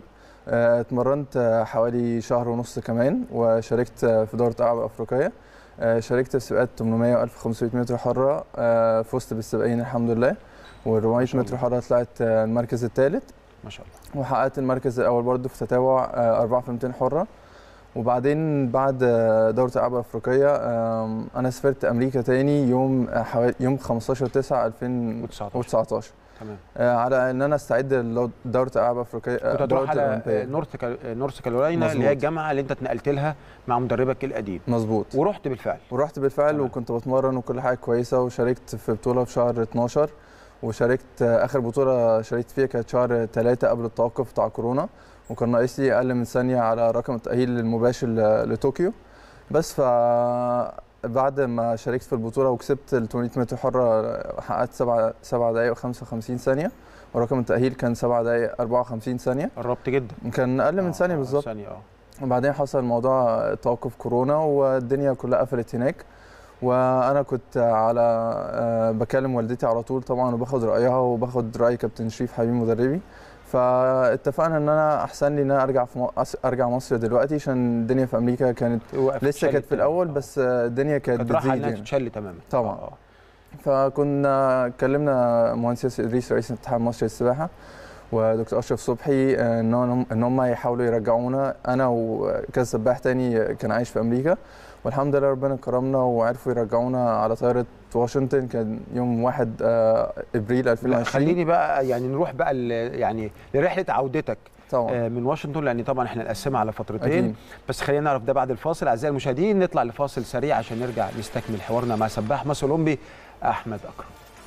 اتمرنت حوالي شهر ونص كمان، وشاركت في دورة أعلى أفريقية. شاركت في سباقات 800 و 1500 متر حرة، فزت بالسباقين الحمد لله. وال400 متر حرة طلعت المركز الثالث ما شاء الله. وحققت المركز الأول برضه في تتابع 4 في 200 حرة. وبعدين بعد دورة الألعاب الأفريقية أنا سافرت أمريكا تاني يوم 15/9/2019. تمام. على ان انا استعد لدوره الالعاب الافريقيه. كنت هتروح على نورث كارولاينا اللي هي الجامعه اللي انت اتنقلت لها مع مدربك القديم. مظبوط. ورحت بالفعل. تمام. وكنت بتمرن وكل حاجه كويسه، وشاركت في بطوله في شهر 12، وشاركت اخر بطوله شاركت فيها كانت شهر 3 قبل التوقف بتاع كورونا، وكان ناقص لي اقل من ثانيه على رقم التاهيل المباشر لطوكيو. بس بعد ما شاركت في البطوله وكسبت ال 800 متر حره، حققت 7 دقائق و55 ثانيه، ورقم التاهيل كان 7 دقائق 54 ثانيه. قربت جدا، كان اقل من ثانيه بالظبط. وبعدين حصل موضوع توقف كورونا والدنيا كلها قفلت هناك، وانا كنت بكلم والدتي على طول طبعا، وباخد رايها وباخد راي كابتن شريف حبيب مدربي. فاتفقنا ان انا احسن لي ان انا ارجع مصر دلوقتي، عشان الدنيا في امريكا كانت لسه كانت في الاول، بس الدنيا كانت رايحه انها تتشل تماما طبعا. فكنا كلمنا مهندس ادريس رئيس الاتحاد المصري للسباحه ودكتور اشرف صبحي ان هم يحاولوا يرجعونا انا وكذا سباح تاني كان عايش في امريكا، والحمد لله ربنا كرمنا وعرفوا يرجعونا على طياره واشنطن. كان يوم 1 ابريل 2020. خليني بقى يعني نروح بقى يعني لرحله عودتك طبعا من واشنطن، لان طبعا احنا نقسمها على فترتين أكيد. بس خلينا نعرف ده بعد الفاصل. اعزائي المشاهدين نطلع لفاصل سريع عشان نرجع نستكمل حوارنا مع سباح مصر الاولمبي احمد اكرم.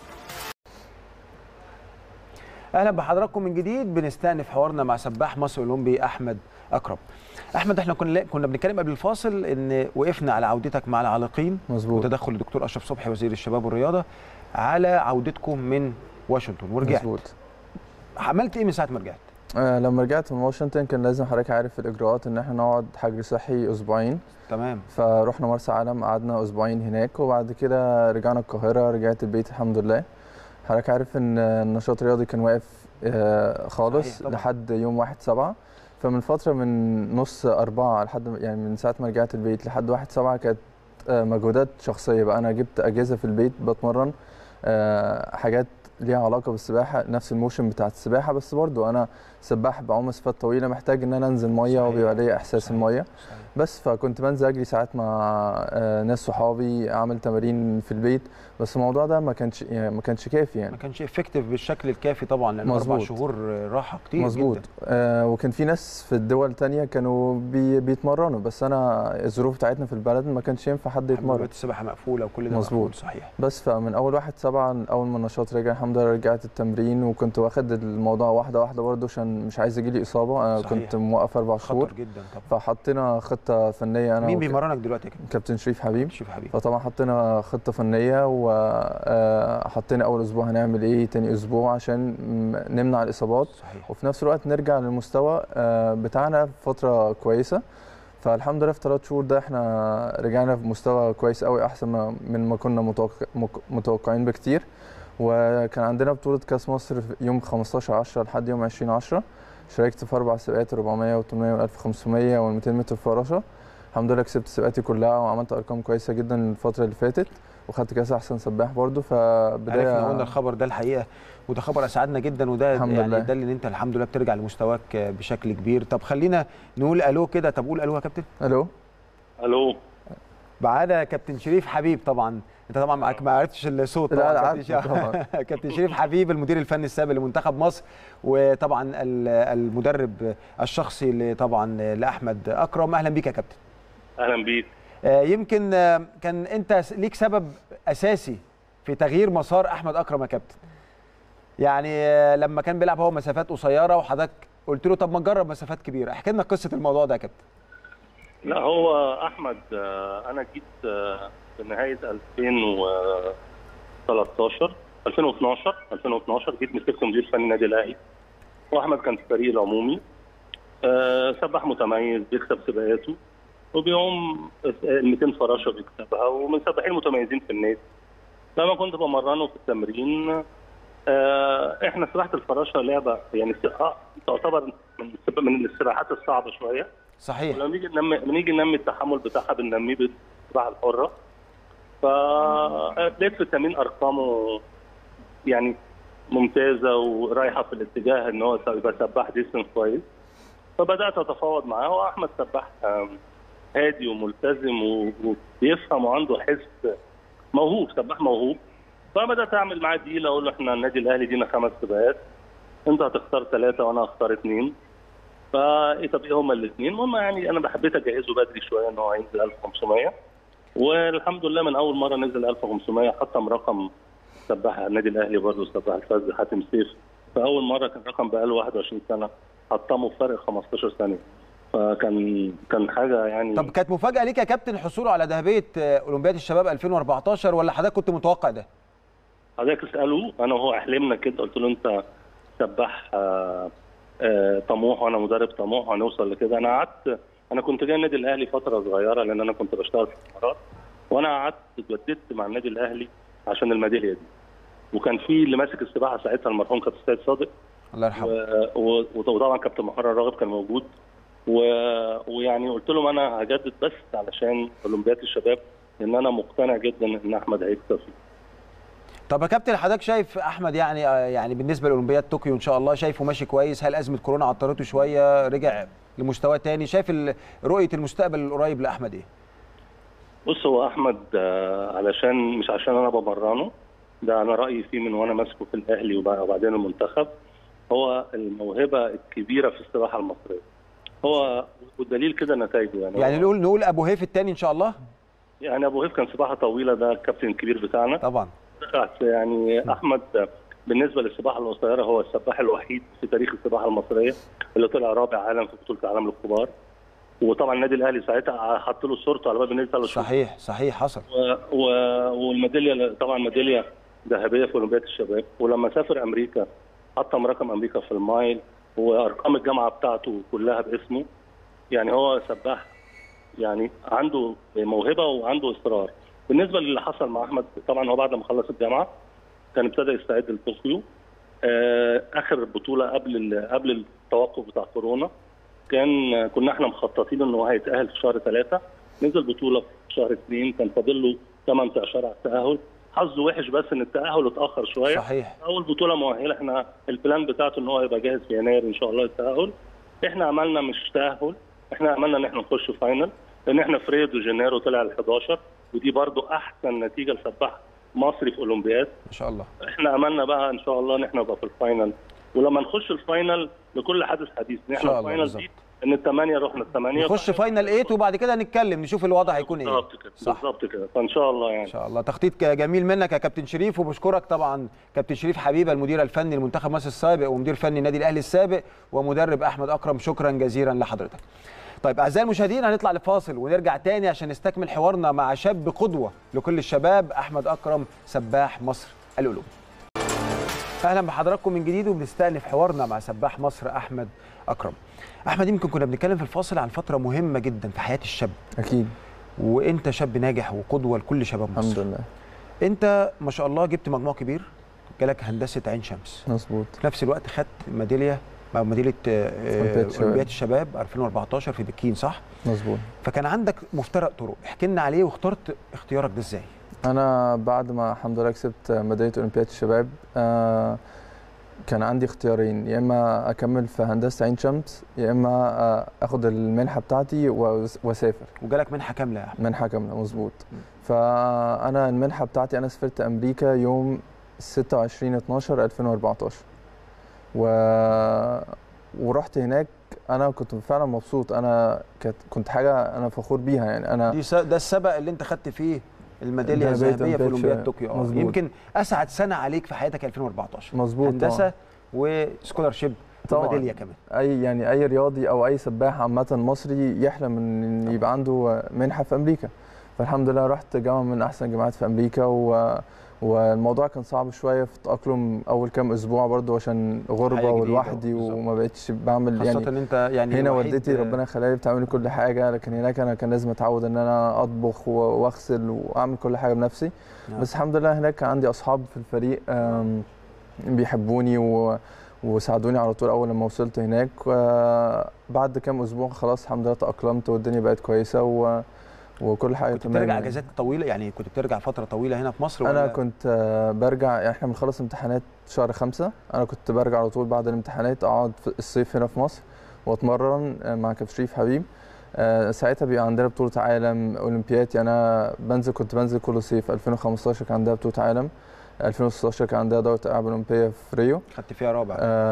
اهلا بحضراتكم من جديد، بنستأنف حوارنا مع سباح مصر الاولمبي احمد اكرم. احمد، احنا كنا بنتكلم قبل الفاصل ان وقفنا على عودتك مع العالقين. مظبوط. وتدخل الدكتور اشرف صبحي وزير الشباب والرياضه على عودتكم من واشنطن ورجعت. مظبوط. عملت ايه من ساعه ما رجعت؟ لما رجعت من واشنطن كان لازم حضرتك عارف الاجراءات ان احنا نقعد حجر صحي اسبوعين. تمام. فروحنا مرسى علم قعدنا اسبوعين هناك، وبعد كده رجعنا القاهره، رجعت البيت الحمد لله. حضرتك عارف ان النشاط الرياضي كان واقف خالص لحد يوم 1/7. فمن فتره من نص 4 لحد يعني من ساعه ما رجعت البيت لحد 1/7 كانت مجهودات شخصيه بقى. انا جبت اجهزه في البيت بتمرن حاجات ليها علاقه بالسباحه، نفس الموشن بتاعت السباحه، بس برضو انا سباح بعوم مسافات طويله، محتاج ان انا انزل ميه وبيبقى ليا احساس الميه. بس فكنت بنزل اجري ساعات مع ناس صحابي، اعمل تمارين في البيت، بس الموضوع ده ما كانش كافي يعني، ما كانش افكتيف بالشكل الكافي طبعا، لان 4 شهور راحه كتير. مظبوط. جدا. وكان في ناس في الدول الثانيه كانوا بيتمرنوا، بس انا الظروف بتاعتنا في البلد ما كانش ينفع حد يتمرن، السباحه مقفوله وكل ده مظبوط. صحيح. بس فمن اول 1/7 اول ما النشاط رجع الحمد لله رجعت التمرين، وكنت واخد الموضوع واحده واحده برضه عشان مش عايز يجي لي اصابه. انا صحيح. كنت موقف 4 شهور. خطر جدا طبعا. فحطينا خطه فنيه انا مين بيمرنك دلوقتي يا كابتن شريف حبيب. فطبعا حطينا خطه فنيه وحطينا اول اسبوع هنعمل ايه، تاني اسبوع عشان نمنع الاصابات. صحيح. وفي نفس الوقت نرجع للمستوى بتاعنا في فتره كويسه. فالحمد لله في 3 شهور ده احنا رجعنا بمستوى كويس قوي، احسن من ما كنا متوقعين بكتير. وكان عندنا بطوله كاس مصر يوم 15/10 لحد يوم 20/10. شاركت في 4 سباقات، 400 و800 و1500 وال200 متر فراشه. الحمد لله كسبت سباقاتي كلها وعملت ارقام كويسه جدا الفتره اللي فاتت، وخدت كاس احسن سباح برضو. فبدايه عرفنا قلنا الخبر ده الحقيقه، وده خبر اسعدنا جدا، وده يعني ده اللي انت الحمد لله بترجع لمستواك بشكل كبير. طب خلينا نقول الو كده. طب قول الو يا كابتن. الو. الو. معانا كابتن شريف حبيب. طبعا انت طبعا معاك ما عرفتش الصوت طبعا. لا كابتن, كابتن شريف حبيب المدير الفني السابق لمنتخب مصر، وطبعا المدرب الشخصي طبعا لاحمد اكرم. اهلا بيك يا كابتن. اهلا بيك. يمكن كان انت ليك سبب اساسي في تغيير مسار احمد اكرم يا كابتن. يعني لما كان بيلعب هو مسافات قصيره وحضرتك قلت له طب ما نجرب مسافات كبيره. احكي لنا قصه الموضوع ده يا كابتن. لا هو احمد انا جيت في نهايه 2012 جيت مسكت مدير فني النادي الاهلي، واحمد كان في الفريق العمومي. سباح متميز بيكسب سباقاته، وبيقوم ال 200 فراشه بيكسبها، ومن سباحين متميزين في النادي. لما كنت بمرنه في التمرين احنا سباحه الفراشه لعبه يعني تعتبر من السباحات الصعبه شويه. صحيح. ولما نيجي ننمي التحمل بتاعها بننميه بالسباحه الحره. فلقيت في التمرين ارقامه يعني ممتازه ورايحه في الاتجاه ان هو يبقى سباح ديسنس كويس. فبدات اتفاوض معاه، واحمد سباح هادي وملتزم وبيفهم وعنده حس موهوب، سباح موهوب. فبدات اعمل معاه ديل، اقول له احنا النادي الاهلي دينا 5 سباقات، انت هتختار 3 وانا هختار 2. طب ايه هما الاثنين؟ المهم يعني انا حبيت اجهزه بدري شويه ان هو هينزل 1500، والحمد لله من اول مره نزل 1500 حطم رقم سباح النادي الاهلي برضه، سباح الفز حاتم سيف. فاول مره كان رقم بقاله 21 سنه حطمه بفرق 15 ثانيه. كان حاجه يعني. طب كانت مفاجاه ليك يا كابتن حصوله على ذهبيه اولمبياد الشباب 2014، ولا حضرتك كنت متوقع ده؟ حضرتك اساله، انا وهو احلمنا كده، قلت له انت سباح طموح وانا مدرب طموح وهنوصل لكده. انا كنت جاي النادي الاهلي فتره صغيره لان انا كنت بشتغل في الامارات، وانا قعدت اتجددت مع النادي الاهلي عشان الميداليه دي. وكان في اللي ماسك السباحه ساعتها المرحوم كابتن السيد صادق، الله يرحمه، وطبعا كابتن محرر راغب كان موجود. ويعني قلت لهم انا هجدد بس علشان اولمبياد الشباب، لان انا مقتنع جدا ان احمد هيكسب فيه. طب يا كابتن حضرتك شايف احمد يعني بالنسبه لاولمبياد طوكيو ان شاء الله شايفه ماشي كويس؟ هل ازمه كورونا عطلته شويه رجع لمستوى تاني؟ شايف رؤيه المستقبل القريب لاحمد ايه؟ بص، هو احمد مش عشان انا بمرنه، ده انا رايي فيه من وانا ماسكه في الاهلي وبعدين المنتخب. هو الموهبه الكبيره في السباحه المصريه، هو والدليل كده نتائجه. يعني نقول ابو هيف الثاني ان شاء الله. يعني ابو هيف كان سباحه طويله، ده الكابتن الكبير بتاعنا طبعا. يعني احمد بالنسبه للسباحه القصيره هو السباح الوحيد في تاريخ السباحه المصريه اللي طلع رابع عالم في بطوله العالم للكبار. وطبعا النادي الاهلي ساعتها حط له صورته على باب النادي 3 شهور. صحيح حصل. والميداليه طبعا ميداليه ذهبيه في اولمبياد الشباب. ولما سافر امريكا حطم رقم امريكا في المايل، وارقام الجامعه بتاعته كلها باسمه. يعني هو سباح يعني عنده موهبه وعنده اصرار. بالنسبه للي حصل مع احمد، طبعا هو بعد ما خلص الجامعه كان ابتدى يستعد لطوكيو. اخر بطوله قبل التوقف بتاع كورونا كنا احنا مخططين انه هيتاهل في شهر 3، نزل بطوله في شهر 2، كان فاضل له 8 اشهر على التاهل. حظه وحش بس ان التاهل اتاخر شويه. صحيح. اول بطوله مؤهله، احنا البلان بتاعته ان هو يبقى جاهز في يناير ان شاء الله التاهل. احنا عملنا مش تاهل، احنا عملنا ان احنا نخش فاينل، لان احنا في ريو دي جانيرو طلع ال 11، ودي برضو احسن نتيجه لسباح مصري في اولمبياد ما شاء الله. احنا عملنا بقى ان شاء الله ان احنا نبقى في الفاينل، ولما نخش الفاينل لكل حادث حديث ان احنا الفاينل دي ان ال8 رحنا ال8 نخش فاينل 8 وبعد كده نتكلم نشوف الوضع هيكون ايه. بالظبط كده فان شاء الله يعني. ان شاء الله. تخطيط جميل منك يا كابتن شريف، وبشكرك طبعا كابتن شريف حبيبه المدير الفني لمنتخب مصر السابق ومدير فني النادي الاهلي السابق ومدرب احمد اكرم، شكرا جزيلا لحضرتك. طيب اعزائي المشاهدين هنطلع لفاصل ونرجع تاني عشان نستكمل حوارنا مع شاب قدوه لكل الشباب احمد اكرم سباح مصر الاولمبي. اهلا بحضراتكم من جديد وبنستأنف حوارنا مع سباح مصر احمد اكرم. احمد يمكن كنا بنتكلم في الفاصل عن فتره مهمه جدا في حياه الشاب. اكيد. وانت شاب ناجح وقدوه لكل شباب مصر. الحمد لله. انت ما شاء الله جبت مجموع كبير، جالك هندسه عين شمس. مظبوط. في نفس الوقت خدت ميداليه اولمبياد الشباب 2014 في بكين، صح؟ مظبوط. فكان عندك مفترق طرق، احكي لنا عليه واخترت اختيارك ده ازاي؟ انا بعد ما الحمد لله كسبت ميداليه اولمبياد الشباب كان عندي اختيارين، يا اما اكمل في هندسه عين شمس يا اما اخد المنحه بتاعتي واسافر. وجالك منحه كامله يا احمد؟ منحه كامله مظبوط. فانا المنحه بتاعتي انا سافرت امريكا يوم 26/12/2014 ورحت هناك. انا كنت فعلا مبسوط، انا كنت حاجه انا فخور بيها. يعني انا ده السبق اللي انت خدت فيه الميداليه الذهبيه في اولمبياد طوكيو. يمكن اسعد سنه عليك في حياتك 2014. مظبوط. هندسه وسكولارشيب وميداليه كمان. اي رياضي او اي سباح عامه مصري يحلم ان يبقى عنده منحه في امريكا. فالحمد لله رحت جامعه من احسن الجامعات في امريكا والموضوع كان صعب شويه في التاقلم اول كام اسبوع برضو عشان غربه ولوحدي وما بقتش بعمل خاصة يعني. انت يعني هنا والدتي ربنا يخليها لي بتعمل كل حاجه، لكن هناك انا كان لازم اتعود ان انا اطبخ واغسل واعمل كل حاجه بنفسي. بس الحمد لله هناك كان عندي اصحاب في الفريق بيحبوني وساعدوني على طول اول لما وصلت هناك. بعد كام اسبوع خلاص الحمد لله تاقلمت والدنيا بقت كويسه وكل حاجه كنت تمام. بترجع يعني اجازات طويله، يعني كنت بترجع فتره طويله هنا في مصر انا ولا؟ كنت برجع، يعني احنا بنخلص امتحانات شهر 5، انا كنت برجع على طول بعد الامتحانات اقعد في الصيف هنا في مصر واتمرن مع كابتن شريف حبيب. ساعتها بيبقى عندنا بطوله عالم، اولمبياد، يعني انا كنت بنزل كل صيف. 2015 كان عندها بطوله عالم، 2016 كان عندها دوره العاب اولمبيه في ريو، خدت فيها رابع.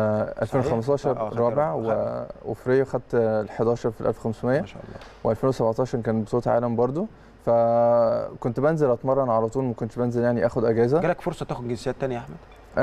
2015 رابع وفي ريو خدت ال11 في ال 1500 ما شاء الله. و2017 كان بطوله عالم برضو. فكنت بنزل اتمرن على طول، ما كنتش بنزل يعني اخد اجازه. جالك فرصه تاخد جنسيات ثانيه يا احمد؟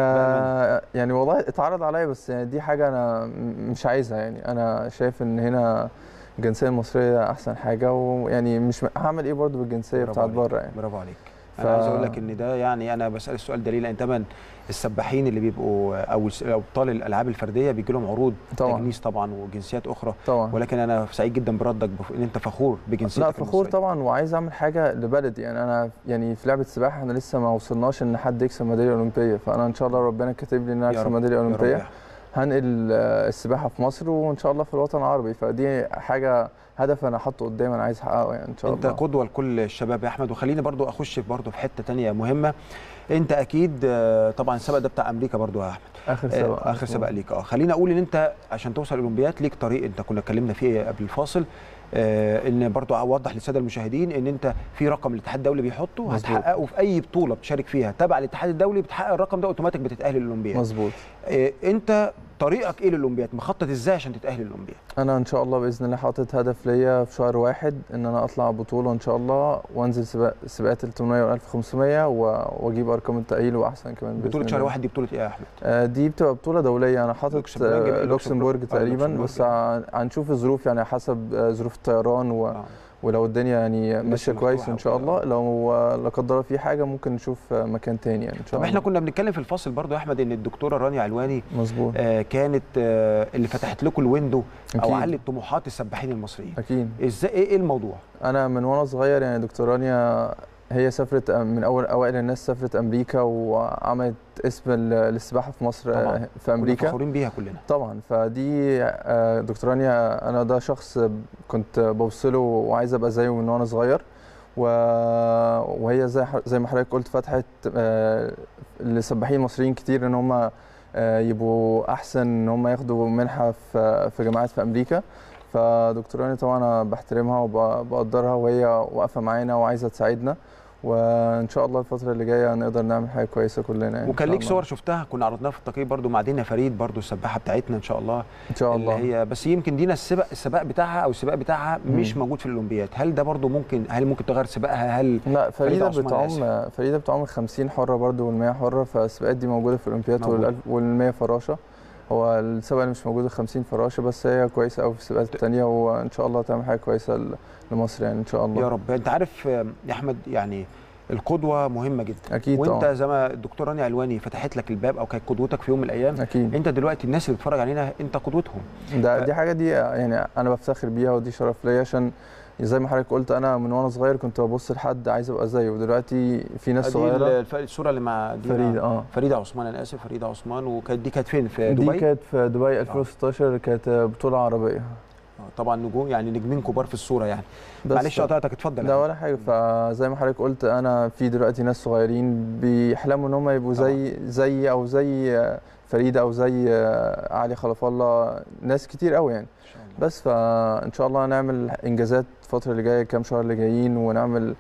يعني والله اتعرض عليا، بس يعني دي حاجه انا مش عايزها. يعني انا شايف ان هنا الجنسيه المصريه احسن حاجه، ويعني مش هعمل ايه برضو بالجنسيه بتاعت بره يعني. برافو عليك. انا عايز اقول لك ان ده، يعني انا بسال السؤال ده ليه؟ لان طبعا السباحين اللي بيبقوا او ابطال الالعاب الفرديه بيجي لهم عروض تجنيس طبعا وجنسيات اخرى طبعا، ولكن انا سعيد جدا بردك ان انت فخور بجنسيتك. لا فخور طبعا، وعايز اعمل حاجه لبلدي. يعني انا يعني في لعبه السباحه احنا لسه ما وصلناش ان حد يكسب ميداليه اولمبيه، فانا ان شاء الله ربنا كاتب لي ان انا اكسب ميداليه اولمبيه. هنقل السباحه في مصر وان شاء الله في الوطن العربي، فدي حاجه هدف انا حاطه قدامي انا عايز احققه يعني ان شاء الله. انت قدوه لكل الشباب يا احمد. وخليني برضو اخش برضو في حته ثانيه مهمه. انت اكيد طبعا السباق ده بتاع امريكا برضو يا احمد، اخر سباق ليك. خليني اقول ان انت عشان توصل الاولمبياد ليك طريق انت كنا اتكلمنا فيه قبل الفاصل، ان برضو اوضح للساده المشاهدين ان انت في رقم الاتحاد الدولي بيحطه هتحققه في اي بطوله بتشارك فيها تبع الاتحاد الدولي، بتحقق الرقم ده اوتوماتيك بتتاهل للاولمبياد. مظبوط. انت طريقك ايه للاولمبياد؟ مخطط ازاي عشان تتاهل للاولمبياد؟ انا ان شاء الله باذن الله حاطط هدف ليا في شهر 1 ان انا اطلع بطوله ان شاء الله، وانزل سباقات ال 800 وال 1500 واجيب ارقام التأهيل واحسن كمان. بطوله شهر 1 دي بطوله ايه يا احمد؟ دي بتبقى بطوله دوليه، انا حاطط لوكسمبورج تقريبا، بس هنشوف الظروف يعني حسب ظروف الطيران ولو الدنيا يعني ماشيه كويس ان شاء الله، لو لا قدر الله في حاجه ممكن نشوف مكان تاني يعني ان شاء الله. طب احنا كنا بنتكلم في الفاصل برضو يا احمد ان الدكتوره رانيا علواني مظبوط كانت اللي فتحت لكم الويندو او علت طموحات السباحين المصريين. اكيد. ازاي ايه الموضوع؟ انا من وانا صغير يعني دكتوره رانيا هي سافرت من اوائل الناس، سافرت امريكا وعملت اسم للسباحه في مصر طبعا. في امريكا كنا فخورين بيها كلنا طبعا. فدي دكتوره رانيا انا ده شخص كنت ببص له وعايز ابقى زيه من وانا صغير، وهي زي ما حضرتك قلت فتحت لسباحين مصريين كتير ان هم يبقوا احسن، ان هم ياخدوا منحه في جامعات في امريكا. فدكتوره رانيا طبعا انا بحترمها وبقدرها، وهي واقفه معانا وعايزه تساعدنا، وان شاء الله الفتره اللي جايه نقدر نعمل حاجه كويسه كلنا يعني. وكان ليك صور شفتها كنا عرضناها في التقرير برضو مع دينا فريد برضو السباحه بتاعتنا ان شاء الله اللي هي بس يمكن دينا السباق بتاعها مش موجود في الاولمبياد. هل ده برضو ممكن تغير سباقها؟ لا فريده بتعوم 50 حره برضو وال100 حره، فالسباقات دي موجوده في الاولمبياد وال100 فراشه. هو السباق اللي مش موجود 50 فراشه بس، هي كويسه قوي في السباقات الثانيه، وان شاء الله تعمل حاجه كويسه لمصر يعني ان شاء الله يا رب. انت عارف يا احمد يعني القدوه مهمه جدا اكيد وانت طبعا. زي ما الدكتوره رانيا علواني فتحت لك الباب او كانت قدوتك في يوم من الايام اكيد. انت دلوقتي الناس اللي بتتفرج علينا انت قدوتهم. دي حاجه دي يعني انا بفتخر بيها ودي شرف ليا، عشان زي ما حضرتك قلت انا من وانا صغير كنت ببص لحد عايز ابقى زيه، ودلوقتي في ناس صغيره. الصوره اللي مع فريده عثمان، انا اسف فريده عثمان، وكانت دي كانت فين في دبي؟ دي كانت في دبي 2016 كانت بطوله عربيه. طبعا نجوم يعني نجمين كبار في الصوره يعني. معلش قطعتك اتفضل. لا ولا حاجه. فزي ما حضرتك قلت انا في دلوقتي ناس صغيرين بيحلموا ان هم يبقوا زي او زي فريده او زي علي خلف الله، ناس كتير قوي يعني. بس فان شاء الله نعمل انجازات الفتره اللي جايه كام شهر اللي جايين، ونعمل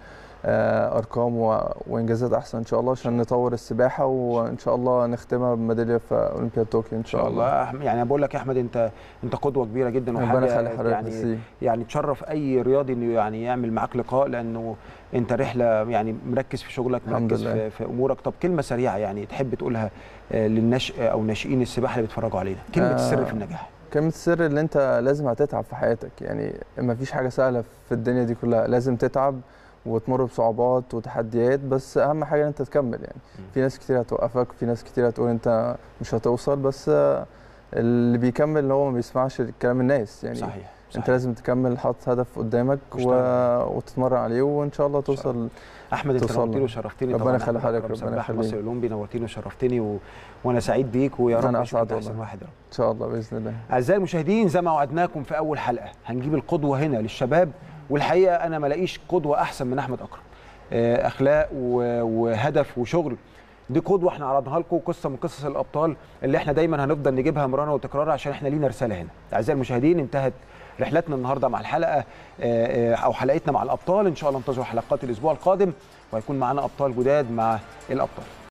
ارقام وانجازات احسن ان شاء الله عشان نطور السباحه، وان شاء الله نختمها بميداليه في اولمبياد طوكيو ان شاء الله. يعني بقول لك يا احمد انت قدوه كبيره جدا، وحاجه يعني تشرف اي رياضي انه يعني يعمل معاك لقاء، لانه انت رحله يعني مركز في شغلك، مركز في امورك. طب كلمه سريعه يعني تحب تقولها للنشء او ناشئين السباحه اللي بيتفرجوا علينا، كلمه السر في النجاح. كلمة السر اللي انت لازم هتتعب في حياتك، يعني ما فيش حاجة سهلة في الدنيا دي كلها، لازم تتعب وتمر بصعوبات وتحديات، بس اهم حاجة ان انت تكمل يعني. في ناس كتير هتوقفك، في ناس كتير هتقول انت مش هتوصل، بس اللي بيكمل هو ما بيسمعش كلام الناس يعني. صحيح. انت لازم تكمل حاطط هدف قدامك وتتمرن عليه وان شاء الله توصل. احمد انت نورتني وشرفتني، ربنا يخلي حضرتك، ربنا ربنا يخليك. مصر الاولمبي نورتني وشرفتني وانا سعيد بيك، ويا رب انا اسعد احسن واحد يا رب ان شاء الله باذن الله. اعزائي المشاهدين، زي ما وعدناكم في اول حلقه هنجيب القدوه هنا للشباب، والحقيقه انا ما لاقيش قدوه احسن من احمد اكرم. اخلاق وهدف وشغل، دي قدوه احنا عرضناها لكم، قصه من قصص الابطال اللي احنا دايما هنفضل نجيبها مرارا وتكرارا عشان احنا لينا رساله هنا. اعزائي المشاهدين، انتهت رحلتنا النهارده مع الحلقه او حلقتنا مع الابطال. ان شاء الله انتظروا حلقات الاسبوع القادم وهيكون معانا ابطال جداد مع الابطال.